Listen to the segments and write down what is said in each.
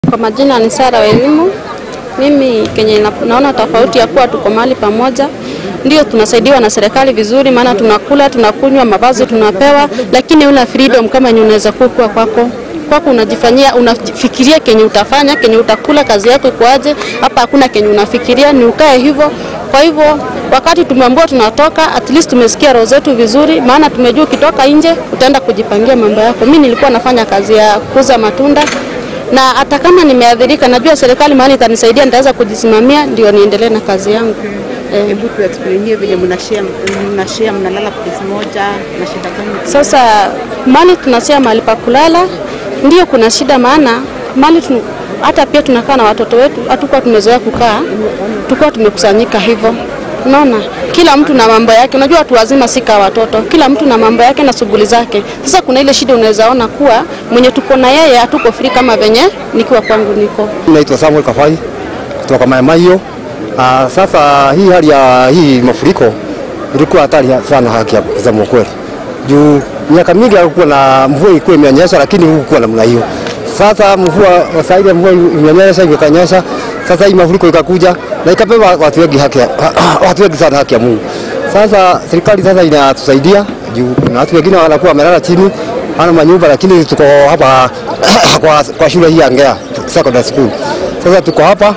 Kwa majina ni Sara wa elimu. Mimi kenye naona tofauti ya kuwa tuko mahali pamoja, ndio tunasaidiwa na serikali vizuri, maana tunakula, tunakunywa, mavazi tunapewa, lakini una freedom kama unaweza kukua kwako unajifanyia, unafikiria kenye utafanya, kenye utakula, kazi yako iko aje. Hapa hakuna kenye unafikiria, ni ukae hivyo. Kwa hivyo wakati tumeambiwa tunatoka, at least tumesikia roho zetu vizuri, maana tumejua ukitoka nje utaenda kujipangia mambo yako. Mimi nilikuwa nafanya kazi ya kuuza matunda, na hata kama nimeadhirika, najua serikali mahali itanisaidia, nitaweza kujisimamia ndio niendelee na kazi yangu. Hebu tuexplainie vile mnashare mnalala place moja na shida gani? Sasa mahali tunashare mahali pa kulala ndio kuna shida, maana mahali hata pia tunakaa na watoto wetu, hatukuwa tumezoea kukaa, tulikuwa tumekusanyika hivyo. Unaona, kila mtu na mambo yake. Unajua watu wazima sika watoto, kila mtu na mambo yake na shughuli zake. Sasa kuna ile shida unaweza ona kuwa mwenye tuko na yeye hatuko free kama venye nikiwa kwangu niko. Naitwa Samuel Kafai kutoka Maemaio. Sasa hii hali ya hii mafuriko ilikuwa hatari sana, haki ya kusema kweli. Juu miaka mingi hakuwa na mvua, ilikuwa imenyesha, lakini hukuwa namna hiyo. Sasa mvua saidi mvua imenyesha, ikanyesha. Sasa hii mafuriko ikakuja na ikabeba watu wengi sana haki ya Mungu. Sasa serikali sasa inatusaidia juu na watu wengine wanakuwa wamelala chini, hana manyumba, lakini tuko hapa kwa shule hii ya Ngea Secondary School. Sasa tuko hapa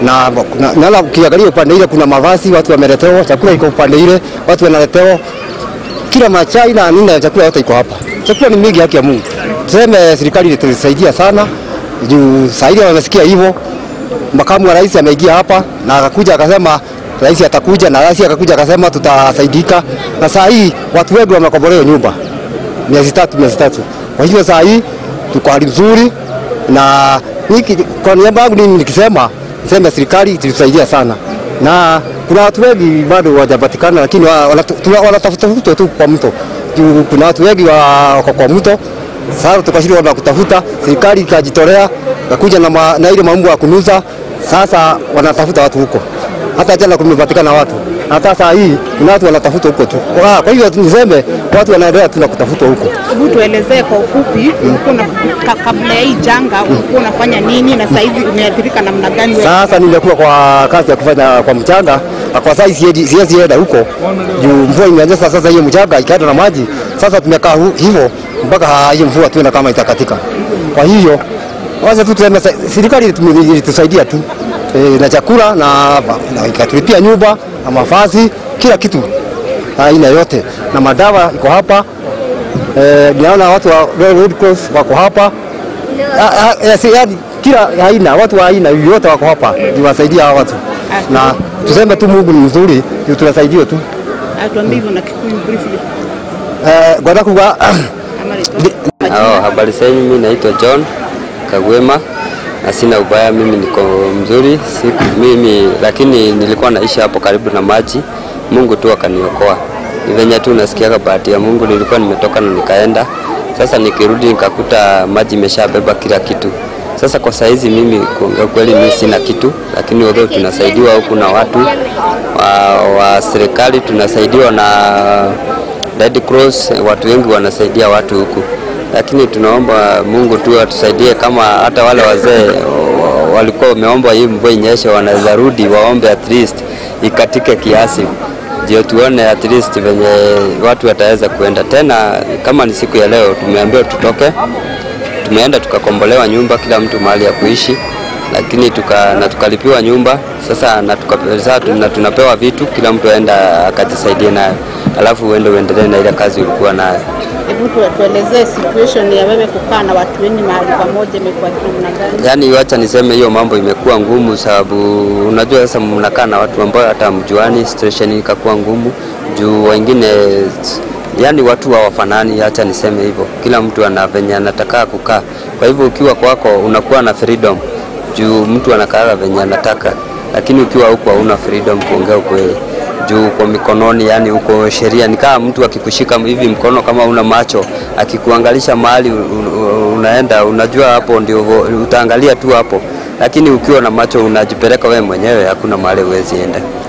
na ukiangalia upande ile kuna mavazi watu wameletewa, chakula iko upande ile watu wanaletewa kila machai na nini, chakula yote iko hapa. Chakula ni mingi, haki ya Mungu. Tuseme serikali ilitusaidia sana juu saidia wamesikia hivyo. Makamu wa rais ameingia hapa na akakuja akasema rais atakuja, na rais akakuja akasema tutasaidika. Na saa hii watu wengi wamekombolewa nyumba miezi tatu. Kwa hivyo saa hii tuko hali nzuri, na kwa niaba yangu nikisema serikali ilitusaidia sana. Na kuna watu wengi bado hawajapatikana, lakini wanatafuta tu kwa mto. Kuna watu wengi wako kwa mto. Sasa tukashirikiana na kutafuta, serikali ikajitolea kakuja na ile mambo ya kunuza. Sasa wanatafuta watu huko, hata jana kumepatikana watu, hata saa hii kuna watu wanatafuta huko tu. Kwa hivyo niseme watu wanaendelea tu kutafuta huko. Hebu tuelezee kwa ufupi, kabla ya hii janga ulikuwa unafanya nini na sasa hivi umeathirika namna gani wewe? Sasa nimekuwa kwa kazi ya kufanya kwa mchanga, kwa sasa siwezi enda huko juu mvua imeanza. Sasa hiyo mchanga ikaenda na maji, sasa tumekaa hivyo mpaka hiyo mvua tuenda kama itakatika. Kwa hiyo wacha tu tuseme serikali ilitusaidia tu na chakula na ikatulipia nyumba na mavazi, kila kitu aina yote, na madawa iko hapa. Niona watu wa Red Cross wako hapa, yaani kila aina watu wa aina yote wako hapa niwasaidia hawa watu, na tuseme tu Mungu ni mzuri, tunasaidiwa tu. Atuambie na Kikuyu briefly. Gwadakuga habari zenu, mimi naitwa John Kagwema na sina ubaya, mimi niko mzuri. Mimi lakini nilikuwa naishi hapo karibu na maji, Mungu tu akaniokoa. Ni venye tu nasikia bahati ya Mungu, nilikuwa nimetoka na nikaenda. Sasa nikirudi nikakuta maji imeshabeba kila kitu. Sasa kwa saizi mimi kwa kweli mimi sina kitu, lakini wao tunasaidiwa huku na watu wa serikali, tunasaidiwa na Red Cross, watu wengi wanasaidia watu huku. Lakini tunaomba Mungu tu atusaidie, kama hata wale wazee walikuwa wameomba hii mvua inyeshe, wanaweza rudi waombe at least ikatike kiasi, ndio tuone at least venye watu wataweza kuenda tena. Kama ni siku ya leo tumeambiwa tutoke, tumeenda tukakombolewa nyumba, kila mtu mahali ya kuishi, lakini tukalipiwa nyumba sasa, na tunapewa vitu, kila mtu aenda akajisaidie nayo, alafu uendelee na ile kazi ulikuwa nayo. Hebu tuelezee situation ya wewe kukaa na watu wengi mahali pamoja imekuwa namna gani? Yaani wacha niseme hiyo mambo imekuwa ngumu, sababu unajua sasa mnakaa na watu ambao hata mjuani, situation ikakuwa ngumu juu wengine, yani watu hawafanani. Acha niseme hivyo, kila mtu ana venye anataka kukaa. Kwa hivyo ukiwa kwako unakuwa na freedom juu mtu anakaa venye anataka, lakini ukiwa huko hauna freedom kuongea ukweli juu kwa mikononi, yani uko sheria. Ni kama mtu akikushika hivi mkono, kama una macho, akikuangalisha mahali unaenda, unajua hapo ndio utaangalia tu hapo, lakini ukiwa na macho unajipeleka wewe mwenyewe, hakuna mahali uwezi enda.